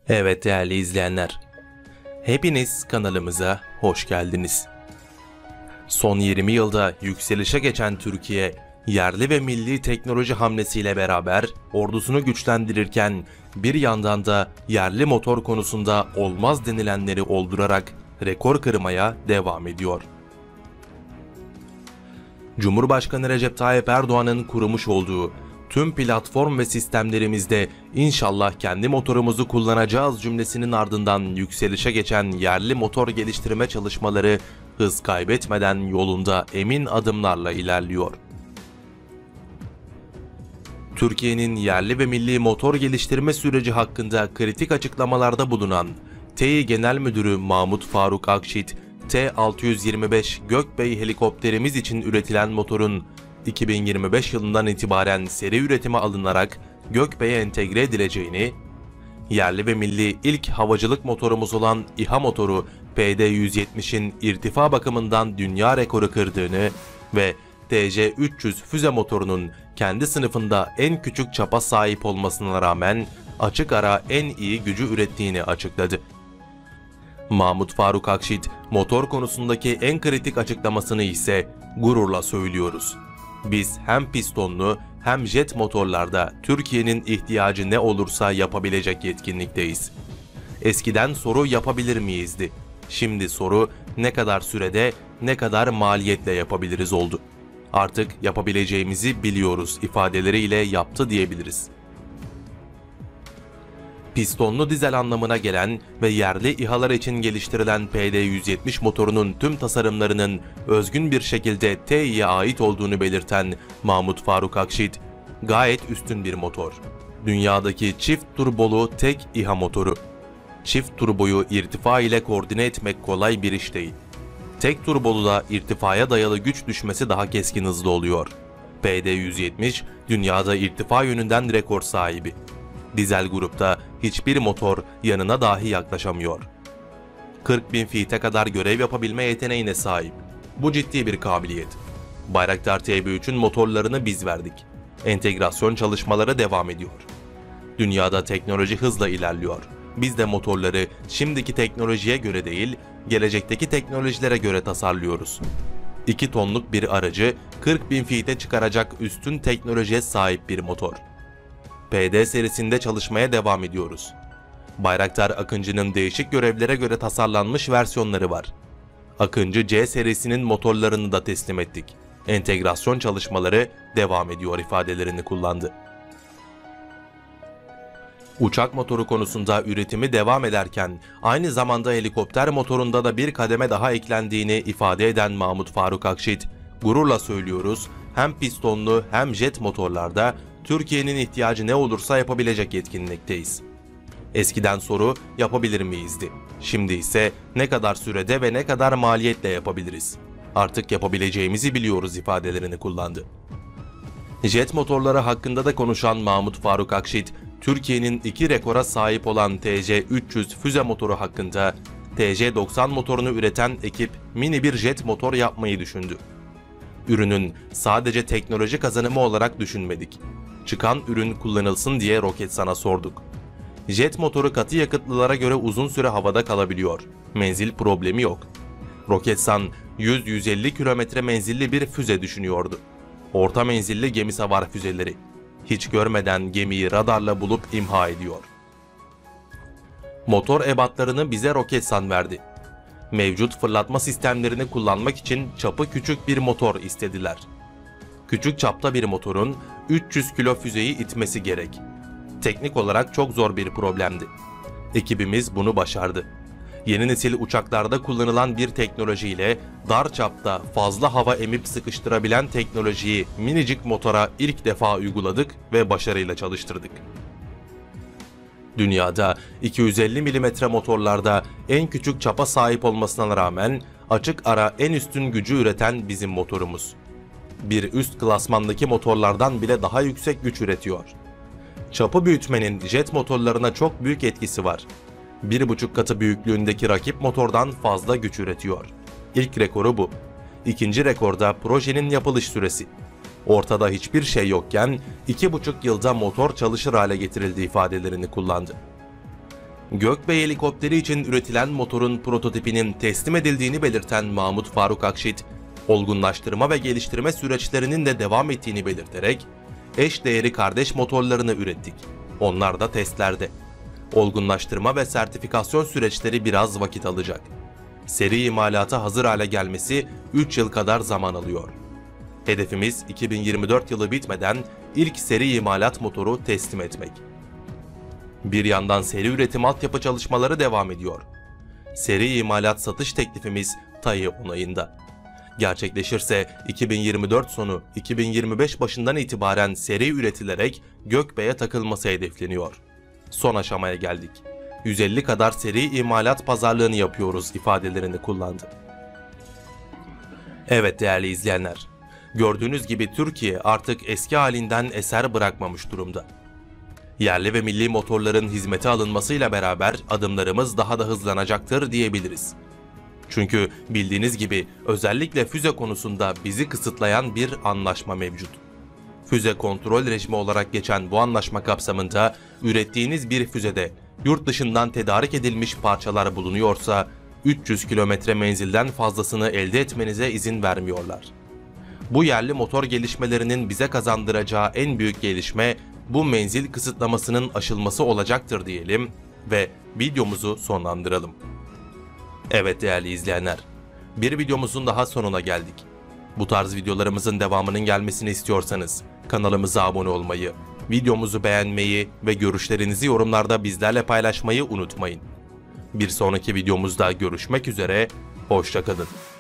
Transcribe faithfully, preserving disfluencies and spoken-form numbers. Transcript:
Evet değerli izleyenler, hepiniz kanalımıza hoş geldiniz. Son yirmi yılda yükselişe geçen Türkiye, yerli ve milli teknoloji hamlesiyle beraber ordusunu güçlendirirken bir yandan da yerli motor konusunda olmaz denilenleri oldurarak rekor kırmaya devam ediyor. Cumhurbaşkanı Recep Tayyip Erdoğan'ın kurmuş olduğu tüm platform ve sistemlerimizde inşallah kendi motorumuzu kullanacağız cümlesinin ardından yükselişe geçen yerli motor geliştirme çalışmaları hız kaybetmeden yolunda emin adımlarla ilerliyor. Türkiye'nin yerli ve milli motor geliştirme süreci hakkında kritik açıklamalarda bulunan T İ Genel Müdürü Mahmut Faruk Akşit, T altı yüz yirmi beş Gökbey helikopterimiz için üretilen motorun iki bin yirmi beş yılından itibaren seri üretime alınarak Gökbey'e entegre edileceğini, yerli ve milli ilk havacılık motorumuz olan İHA motoru P D yüz yetmişin irtifa bakımından dünya rekoru kırdığını ve T C üç yüz füze motorunun kendi sınıfında en küçük çapa sahip olmasına rağmen açık ara en iyi gücü ürettiğini açıkladı. Mahmut Faruk Akşit, motor konusundaki en kritik açıklamasını ise gururla söylüyoruz. Biz hem pistonlu hem jet motorlarda Türkiye'nin ihtiyacı ne olursa yapabilecek yetkinlikteyiz. Eskiden soru yapabilir miyizdi. Şimdi soru ne kadar sürede, ne kadar maliyetle yapabiliriz oldu. Artık yapabileceğimizi biliyoruz ifadeleriyle yaptı diyebiliriz. Pistonlu dizel anlamına gelen ve yerli İHA'lar için geliştirilen P D yüz yetmiş motorunun tüm tasarımlarının özgün bir şekilde T İ'ye ait olduğunu belirten Mahmut Faruk Akşit, gayet üstün bir motor. Dünyadaki çift turbolu tek İHA motoru. Çift turboyu irtifa ile koordine etmek kolay bir iş değil. Tek turboluda irtifaya dayalı güç düşmesi daha keskin hızlı oluyor. P D yüz yetmiş dünyada irtifa yönünden rekor sahibi. Dizel grupta hiçbir motor yanına dahi yaklaşamıyor. kırk bin feet'e kadar görev yapabilme yeteneğine sahip. Bu ciddi bir kabiliyet. Bayraktar T B üçün motorlarını biz verdik. Entegrasyon çalışmaları devam ediyor. Dünyada teknoloji hızla ilerliyor. Biz de motorları şimdiki teknolojiye göre değil, gelecekteki teknolojilere göre tasarlıyoruz. iki tonluk bir aracı kırk bin feet'e çıkaracak üstün teknolojiye sahip bir motor. P D serisinde çalışmaya devam ediyoruz. Bayraktar Akıncı'nın değişik görevlere göre tasarlanmış versiyonları var. Akıncı C serisinin motorlarını da teslim ettik. Entegrasyon çalışmaları devam ediyor ifadelerini kullandı. Uçak motoru konusunda üretimi devam ederken aynı zamanda helikopter motorunda da bir kademe daha eklendiğini ifade eden Mahmut Faruk Akşit, gururla söylüyoruz, hem pistonlu hem jet motorlarda Türkiye'nin ihtiyacı ne olursa yapabilecek yetkinlikteyiz. Eskiden soru yapabilir miyizdi. Şimdi ise ne kadar sürede ve ne kadar maliyetle yapabiliriz. Artık yapabileceğimizi biliyoruz ifadelerini kullandı. Jet motorları hakkında da konuşan Mahmut Faruk Akşit, Türkiye'nin iki rekora sahip olan T C üç yüz füze motoru hakkında T C doksan motorunu üreten ekip mini bir jet motor yapmayı düşündü. Ürünün sadece teknoloji kazanımı olarak düşünmedik. Çıkan ürün kullanılsın diye Roketsan'a sorduk. Jet motoru katı yakıtlılara göre uzun süre havada kalabiliyor. Menzil problemi yok. Roketsan yüz yüz elli kilometre menzilli bir füze düşünüyordu. Orta menzilli gemi savar füzeleri. Hiç görmeden gemiyi radarla bulup imha ediyor. Motor ebatlarını bize Roketsan verdi. Mevcut fırlatma sistemlerini kullanmak için çapı küçük bir motor istediler. Küçük çapta bir motorun üç yüz kilo füzeyi itmesi gerek. Teknik olarak çok zor bir problemdi. Ekibimiz bunu başardı. Yeni nesil uçaklarda kullanılan bir teknolojiyle dar çapta fazla hava emip sıkıştırabilen teknolojiyi minicik motora ilk defa uyguladık ve başarıyla çalıştırdık. Dünyada iki yüz elli milimetre motorlarda en küçük çapa sahip olmasına rağmen açık ara en üstün gücü üreten bizim motorumuz. Bir üst klasmandaki motorlardan bile daha yüksek güç üretiyor. Çapı büyütmenin jet motorlarına çok büyük etkisi var. bir buçuk katı büyüklüğündeki rakip motordan fazla güç üretiyor. İlk rekoru bu. İkinci rekorda projenin yapılış süresi. Ortada hiçbir şey yokken iki buçuk yılda motor çalışır hale getirildi ifadelerini kullandı. Gökbey helikopteri için üretilen motorun prototipinin teslim edildiğini belirten Mahmut Faruk Akşit, olgunlaştırma ve geliştirme süreçlerinin de devam ettiğini belirterek, eşdeğeri kardeş motorlarını ürettik. Onlar da testlerde. Olgunlaştırma ve sertifikasyon süreçleri biraz vakit alacak. Seri imalata hazır hale gelmesi üç yıl kadar zaman alıyor. Hedefimiz iki bin yirmi dört yılı bitmeden ilk seri imalat motoru teslim etmek. Bir yandan seri üretim altyapı çalışmaları devam ediyor. Seri imalat satış teklifimiz T A İ onayında. Gerçekleşirse iki bin yirmi dört sonu iki bin yirmi beş başından itibaren seri üretilerek Gökbey'e takılması hedefleniyor. Son aşamaya geldik. yüz elli kadar seri imalat pazarlığını yapıyoruz ifadelerini kullandı. Evet değerli izleyenler, gördüğünüz gibi Türkiye artık eski halinden eser bırakmamış durumda. Yerli ve milli motorların hizmete alınmasıyla beraber adımlarımız daha da hızlanacaktır diyebiliriz. Çünkü bildiğiniz gibi özellikle füze konusunda bizi kısıtlayan bir anlaşma mevcut. Füze kontrol rejimi olarak geçen bu anlaşma kapsamında ürettiğiniz bir füzede yurt dışından tedarik edilmiş parçalar bulunuyorsa üç yüz kilometre menzilden fazlasını elde etmenize izin vermiyorlar. Bu yerli motor gelişmelerinin bize kazandıracağı en büyük gelişme bu menzil kısıtlamasının aşılması olacaktır diyelim ve videomuzu sonlandıralım. Evet değerli izleyenler, bir videomuzun daha sonuna geldik. Bu tarz videolarımızın devamının gelmesini istiyorsanız kanalımıza abone olmayı, videomuzu beğenmeyi ve görüşlerinizi yorumlarda bizlerle paylaşmayı unutmayın. Bir sonraki videomuzda görüşmek üzere, hoşça kalın.